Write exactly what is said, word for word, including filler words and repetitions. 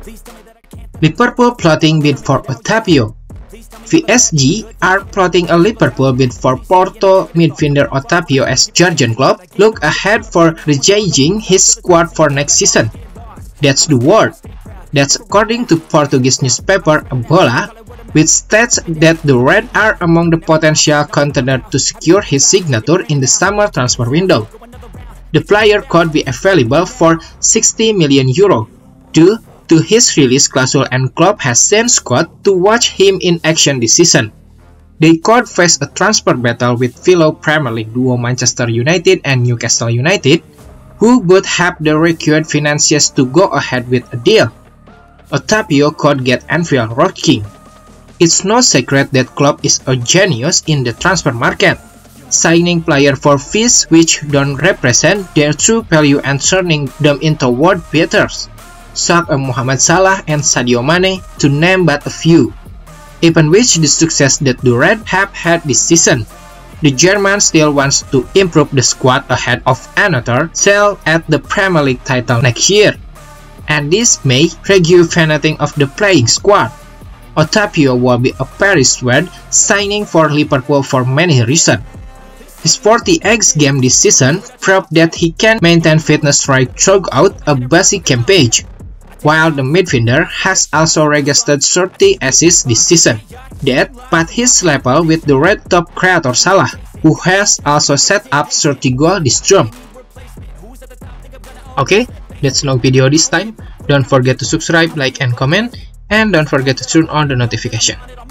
Liverpool plotting bid for Otavio. V S G are plotting a Liverpool bid for Porto midfielder Otavio as Jurgen Klopp look ahead for rejigging his squad for next season. That's the word. That's according to Portuguese newspaper A Bola, which states that the Red are among the potential contenders to secure his signature in the summer transfer window. The player could be available for sixty million euro due to his release clause, and Klopp has sent squad to watch him in action this season. They could face a transfer battle with fellow Premier League duo Manchester United and Newcastle United, who both have the required finances to go ahead with a deal. Otavio could get Anfield rocking. It's no secret that Klopp is a genius in the transfer market, signing players for fees which don't represent their true value and turning them into world beaters, such as Mohamed Salah and Sadio Mane, to name but a few. Even with the success that the Reds have had this season, the German still wants to improve the squad ahead of another sale at the Premier League title next year, and this may rejuvenate of the playing squad. Otavio will be a very sword signing for Liverpool for many reasons. His forty-eight game this season proved that he can maintain fitness right throughout a busy campaign, while the midfielder has also registered thirty assists this season. That put his level with the Red top creator Salah, who has also set up thirty goals this drum. Okay, that's no video this time. Don't forget to subscribe, like, and comment, and don't forget to turn on the notification.